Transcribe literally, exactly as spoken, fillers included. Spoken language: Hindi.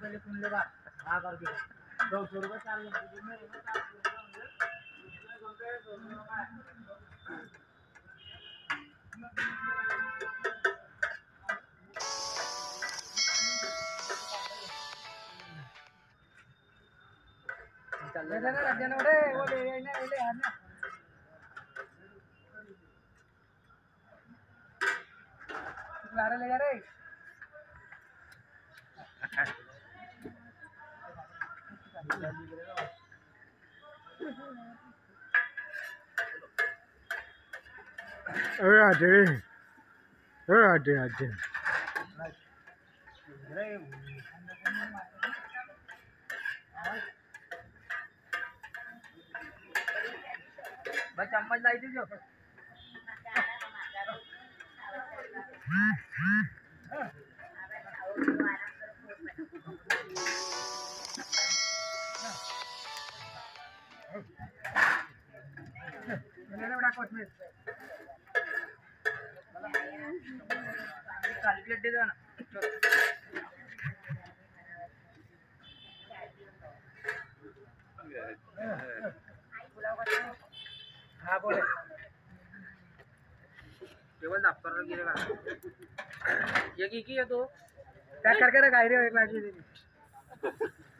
पहले सुन ले बात हाँ करके दो सौ रुपये चार चल ले ना रजन ओरे वो ले ले ना ले आना ला ले जा रे अरे आजे अरे आजे आजे भाई चम्मच लाई दीजिए मैंने बड़ा कोच में काली प्लेट दे दो ना हाँ बोले केवल दफ्तर में गिरेगा ये की की है तो पैक करके रखा है रे एक लाख की